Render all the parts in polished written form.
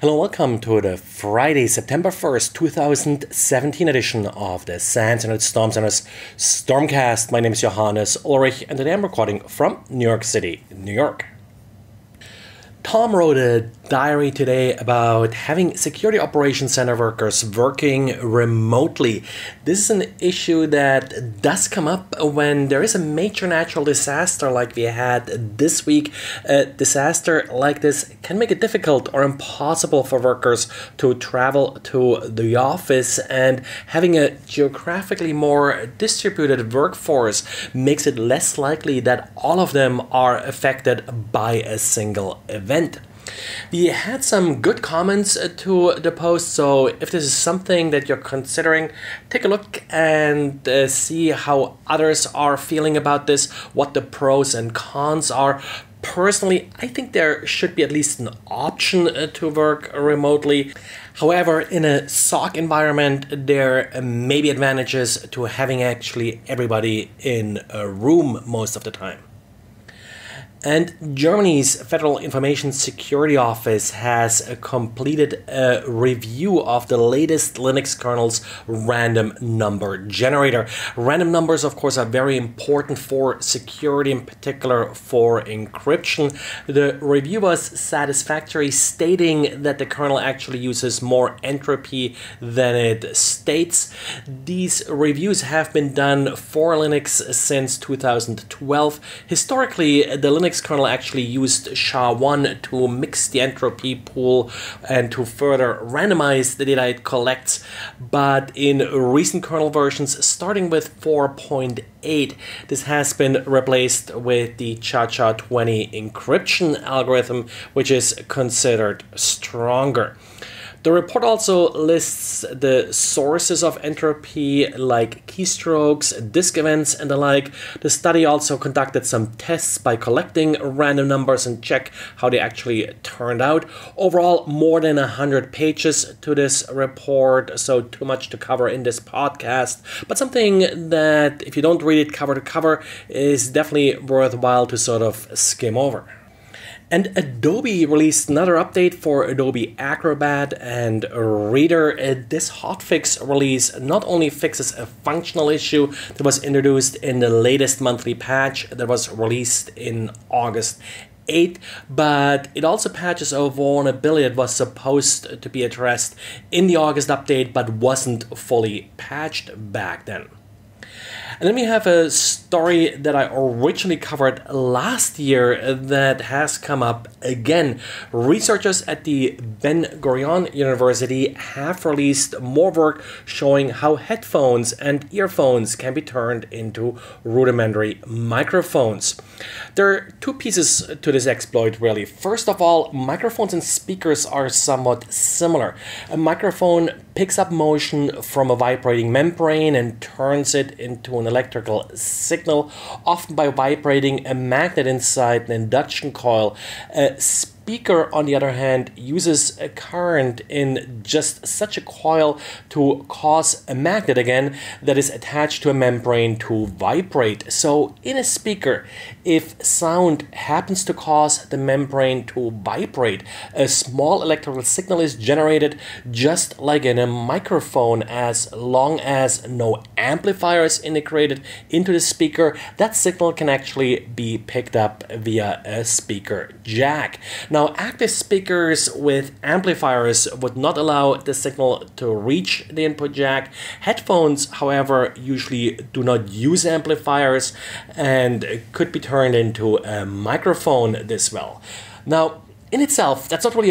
Hello, welcome to the Friday, September 1st, 2017 edition of the SANS Internet Storm Center's Stormcast. My name is Johannes Ulrich, and today I'm recording from New York City, New York. Tom wrote a diary today about having security operations center workers working remotely. This is an issue that does come up when there is a major natural disaster like we had this week. A disaster like this can make it difficult or impossible for workers to travel to the office, and having a geographically more distributed workforce makes it less likely that all of them are affected by a single event. We had some good comments to the post, so if this is something that you're considering, take a look and see how others are feeling about this, what the pros and cons are. Personally, I think there should be at least an option to work remotely. However, in a SOC environment, there may be advantages to having actually everybody in a room most of the time. And Germany's Federal Information Security Office has completed a review of the latest Linux kernel's random number generator. Random numbers, of course, are very important for security, in particular for encryption. The review was satisfactory, stating that the kernel actually uses more entropy than it states. These reviews have been done for Linux since 2012. Historically, the Linux kernel actually used SHA-1 to mix the entropy pool and to further randomize the data it collects, but in recent kernel versions starting with 4.8, this has been replaced with the ChaCha20 encryption algorithm, which is considered stronger. The report also lists the sources of entropy like keystrokes, disk events, and the like. The study also conducted some tests by collecting random numbers and check how they actually turned out. Overall, more than 100 pages to this report, so too much to cover in this podcast, but something that if you don't read it cover to cover is definitely worthwhile to sort of skim over. And Adobe released another update for Adobe Acrobat and Reader. This hotfix release not only fixes a functional issue that was introduced in the latest monthly patch that was released in August 8th, but it also patches a vulnerability that was supposed to be addressed in the August update but wasn't fully patched back then. And then we have a story that I originally covered last year that has come up again. Researchers at the Ben-Gurion University have released more work showing how headphones and earphones can be turned into rudimentary microphones. There are two pieces to this exploit, really. First of all, microphones and speakers are somewhat similar. A microphone picks up motion from a vibrating membrane and turns it into an electrical signal, often by vibrating a magnet inside an induction coil. A speaker, on the other hand, uses a current in just such a coil to cause a magnet again that is attached to a membrane to vibrate. So in a speaker, if sound happens to cause the membrane to vibrate, a small electrical signal is generated just like in a microphone. As long as no amplifier is integrated into the speaker, that signal can actually be picked up via a speaker jack. Now, active speakers with amplifiers would not allow the signal to reach the input jack. Headphones, however, usually do not use amplifiers and could be turned into a microphone this well. Now, in itself, that's not really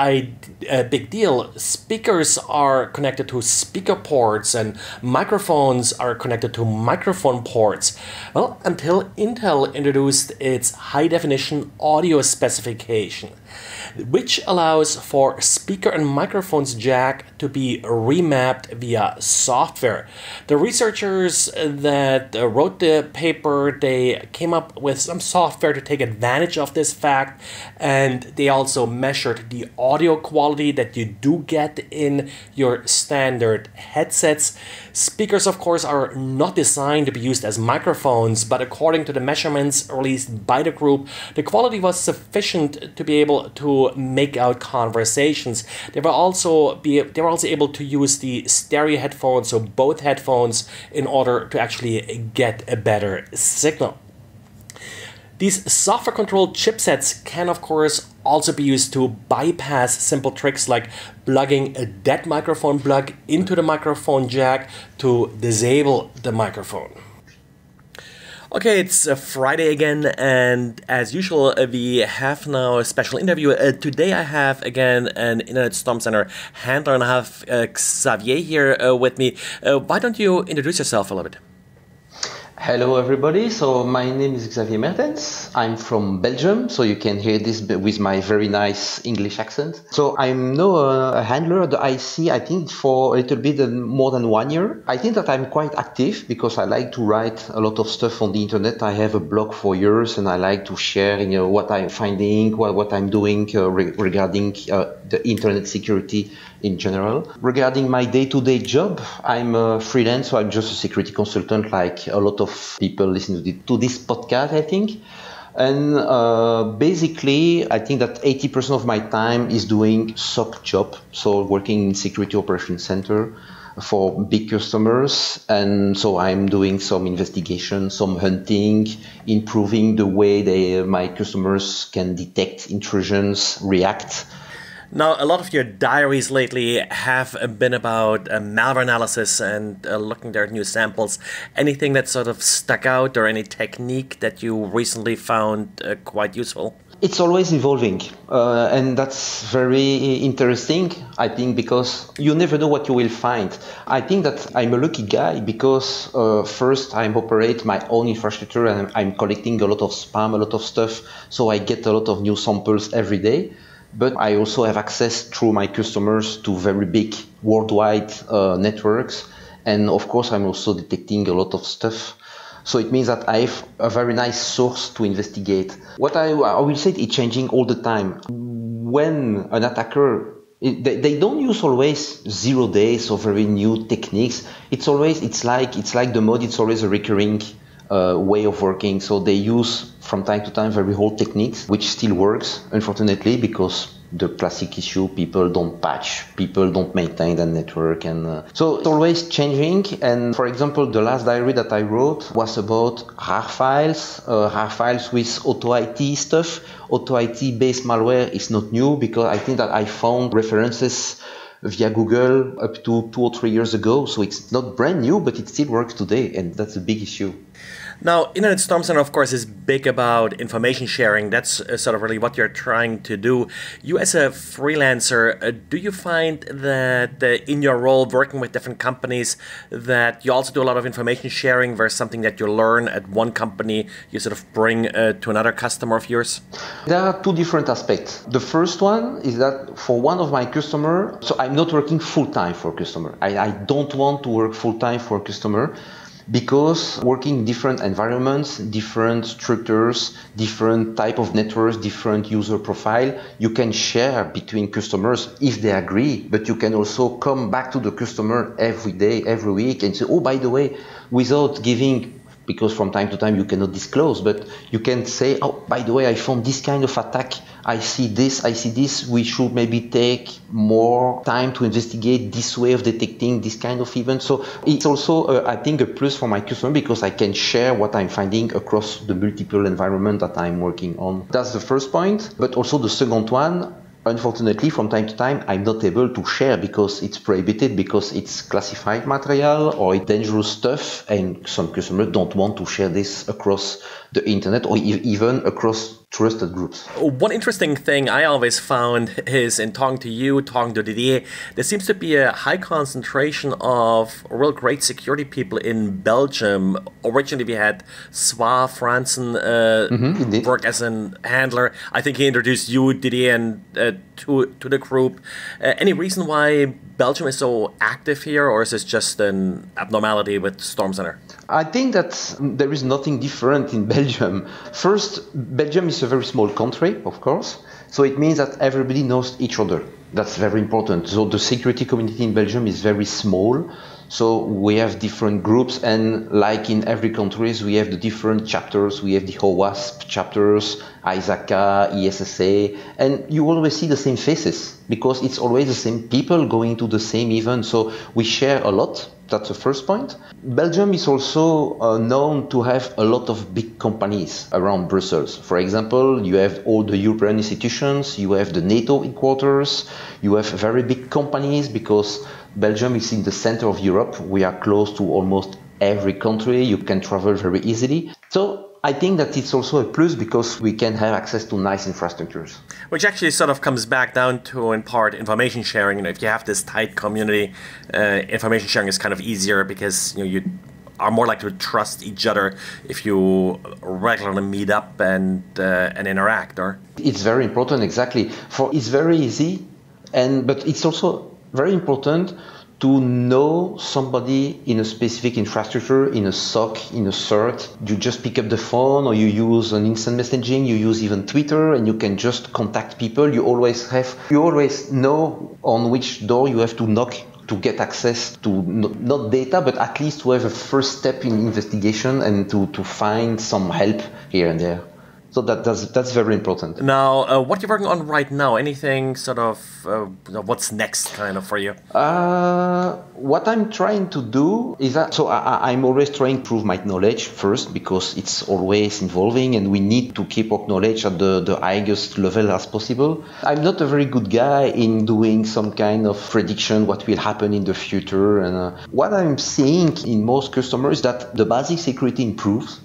a big deal. Speakers are connected to speaker ports and microphones are connected to microphone ports. Well, until Intel introduced its high-definition audio specification, which allows for speaker and microphones jack to be remapped via software. The researchers that wrote the paper, they came up with some software to take advantage of this fact, and they also measured the audio quality that you do get in your standard headsets. Speakers, of course, are not designed to be used as microphones, but according to the measurements released by the group, the quality was sufficient to be able to to make out conversations. They were also able to use the stereo headphones, so both headphones, in order to actually get a better signal. These software-controlled chipsets can, of course, also be used to bypass simple tricks like plugging a dead microphone plug into the microphone jack to disable the microphone. Okay, it's Friday again, and as usual, we have now a special interview. Today I have again an Internet Storm Center handler, and I have Xavier here with me. Why don't you introduce yourself a little bit? Hello everybody, so my name is Xavier Mertens. I'm from Belgium, so you can hear this with my very nice English accent. So I'm now a handler at the IC, I think for a little bit more than 1 year. I think that I'm quite active because I like to write a lot of stuff on the internet. I have a blog for years and I like to share what I'm finding, what I'm doing regarding the internet security in general. Regarding my day-to-day job, I'm a freelance, so I'm just a security consultant like a lot of people listening to this podcast, I think. And basically, I think that 80% of my time is doing SOC job, so working in Security Operations Center for big customers. And so I'm doing some investigation, some hunting, improving the way my customers can detect intrusions, react. Now, a lot of your diaries lately have been about malware analysis and looking there at new samples. Anything that sort of stuck out, or any technique that you recently found quite useful? It's always evolving, and that's very interesting, I think, because you never know what you will find. I think that I'm a lucky guy because first I operate my own infrastructure and I'm collecting a lot of spam, a lot of stuff, so I get a lot of new samples every day. But I also have access through my customers to very big worldwide networks. And of course, I'm also detecting a lot of stuff. So it means that I have a very nice source to investigate. What I will say, it's changing all the time. When an attacker, they don't use always 0 days or very new techniques. It's like the mode, it's always a recurring way of working. So they use from time to time very old techniques, which still works, unfortunately, because the classic issue, people don't patch, people don't maintain the network. And so it's always changing. And for example, the last diary that I wrote was about RAR files with AutoIT stuff. AutoIT based malware is not new because I think that I found references via Google up to 2 or 3 years ago. So it's not brand new, but it still works today. And that's a big issue. Now, Internet Storm Center, of course, is big about information sharing. That's sort of really what you're trying to do. You as a freelancer, do you find that in your role working with different companies that you also do a lot of information sharing versus something that you learn at one company you sort of bring to another customer of yours? There are two different aspects. The first one is that for one of my customers, so I'm not working full-time for a customer. I don't want to work full-time for a customer, because working in different environments, different structures, different type of networks, different user profile, you can share between customers if they agree, but you can also come back to the customer every day, every week and say, oh, by the way, without giving, because from time to time you cannot disclose, but you can say, oh, by the way, I found this kind of attack. I see this, we should maybe take more time to investigate this way of detecting this kind of event. So it's also, I think, a plus for my customer because I can share what I'm finding across the multiple environment that I'm working on. That's the first point. But also the second one, unfortunately, from time to time, I'm not able to share because it's prohibited, because it's classified material or it's dangerous stuff, and some customers don't want to share this across the internet or even across trusted groups. One interesting thing I always found is in talking to you, talking to Didier, there seems to be a high concentration of real great security people in Belgium. Originally we had Swa Fransen work as a handler. I think he introduced you, Didier, and to the group. Any reason why Belgium is so active here, or is this just an abnormality with Storm Center? I think that there is nothing different in Belgium. First, Belgium is a very small country, of course, so it means that everybody knows each other. That's very important. So the security community in Belgium is very small, So we have different groups, and like in every country, we have the different chapters. We have the OWASP chapters, ISACA, ESSA, and you always see the same faces because it's always the same people going to the same event. So we share a lot. That's the first point. Belgium is also known to have a lot of big companies around Brussels. For example, you have all the European institutions, you have the NATO headquarters, you have very big companies because Belgium is in the center of Europe. We are close to almost every country. You can travel very easily. So I think that it's also a plus because we can have access to nice infrastructures. Which actually sort of comes back down to, in part, information sharing. You know, if you have this tight community, information sharing is kind of easier because you are more likely to trust each other if you regularly meet up and interact. Or it's very important, exactly. It's very easy, but it's also very important to know somebody in a specific infrastructure, in a SOC, in a CERT. You just pick up the phone or you use an instant messaging, you use even Twitter, and you can just contact people. You always know on which door you have to knock to get access to not data, but at least to have a first step in investigation and to find some help here and there. So that's very important. Now, what you're working on right now? Anything sort of what's next, kind of for you? What I'm trying to do is that I'm always trying to improve my knowledge first because it's always evolving and we need to keep our knowledge at the highest level as possible. I'm not a very good guy in doing some kind of prediction what will happen in the future. And what I'm seeing in most customers is that the basic security improves.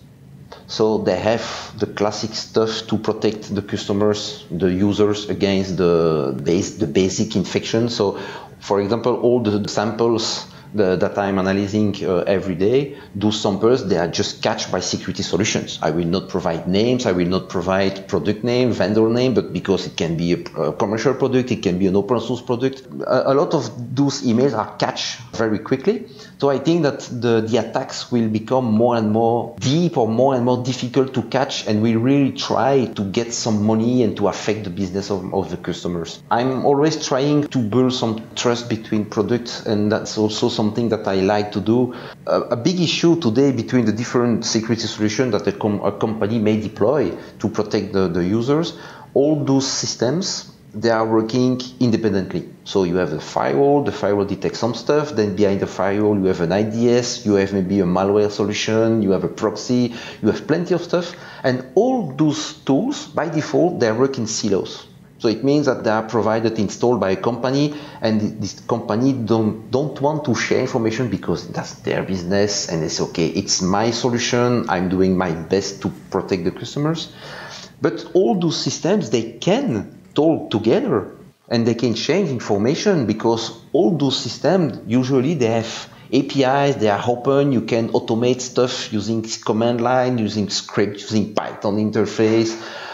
So they have the classic stuff to protect the customers, the users against the basic infection. So, for example, all the samples that I'm analyzing every day, those samples, they are just catched by security solutions. I will not provide names, I will not provide product name, vendor name, but because it can be a commercial product, it can be an open source product. A lot of those emails are catched very quickly. So I think that the attacks will become more and more deep or more and more difficult to catch, and we really try to get some money and to affect the business of the customers. I'm always trying to build some trust between products, and that's also something that I like to do. A big issue today between the different security solutions that a company may deploy to protect the users, all those systems, they are working independently. So you have the firewall detects some stuff, then behind the firewall you have an IDS, you have maybe a malware solution, you have a proxy, you have plenty of stuff. And all those tools, by default, they work in silos. So it means that they are provided, installed by a company, and this company don't want to share information because that's their business, and it's okay, it's my solution, I'm doing my best to protect the customers. But all those systems, they can talk together and they can change information because all those systems, usually they have APIs, they are open, you can automate stuff using command line, using script, using Python interface.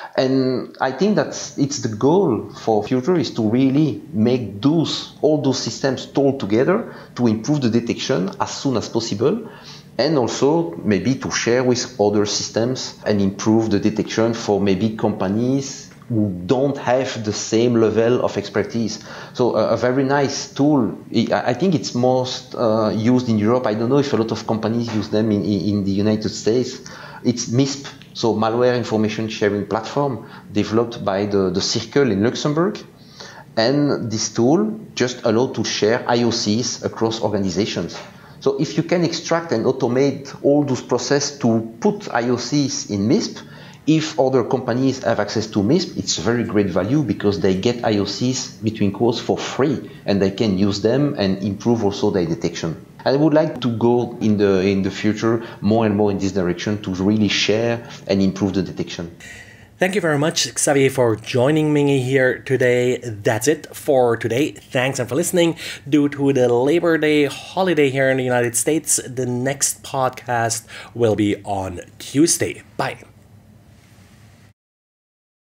And I think that it's the goal for future is to really make all those systems talk together to improve the detection as soon as possible, and also maybe to share with other systems and improve the detection for maybe companies who don't have the same level of expertise. So a very nice tool, I think it's most used in Europe. I don't know if a lot of companies use them in the United States. It's MISP, so Malware Information Sharing Platform, developed by the Circle in Luxembourg. And this tool just allows to share IOCs across organizations. So if you can extract and automate all those processes to put IOCs in MISP, if other companies have access to MISP, it's very great value because they get IOCs between quotes for free and they can use them and improve also their detection. I would like to go in the future more and more in this direction to really share and improve the detection. Thank you very much, Xavier, for joining me here today. That's it for today. Thanks and for listening. Due to the Labor Day holiday here in the United States, the next podcast will be on Tuesday. Bye.